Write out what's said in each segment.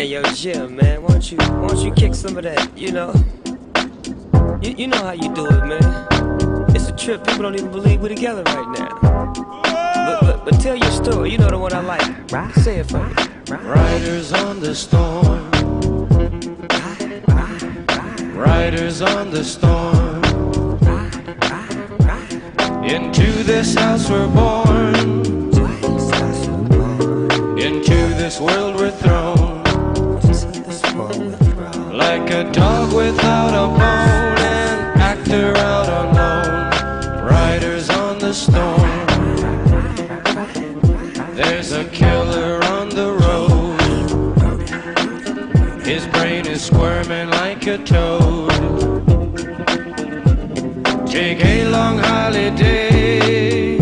Hey yo, Jim, man, why don't you kick some of that, you know? You know how you do it, man. It's a trip, people don't even believe we're together right now. But tell your story, you know the one I like. Right? Say it for me. Riders on the storm. Riders on the storm. Into this house we're born. Into this world we're thrown. Like a dog without a bone, an actor out alone. Riders on the storm. There's a killer on the road. His brain is squirming like a toad. Take a long holiday.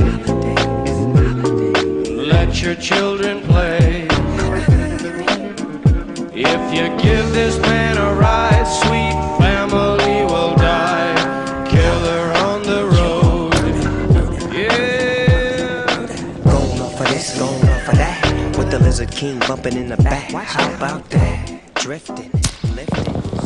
Let your children play. If you give this man a ride, sweet family will die. Killer on the road. Yeah. Going off for this, going off for that. With the Lizard King bumping in the back. How about that? Drifting, lifting.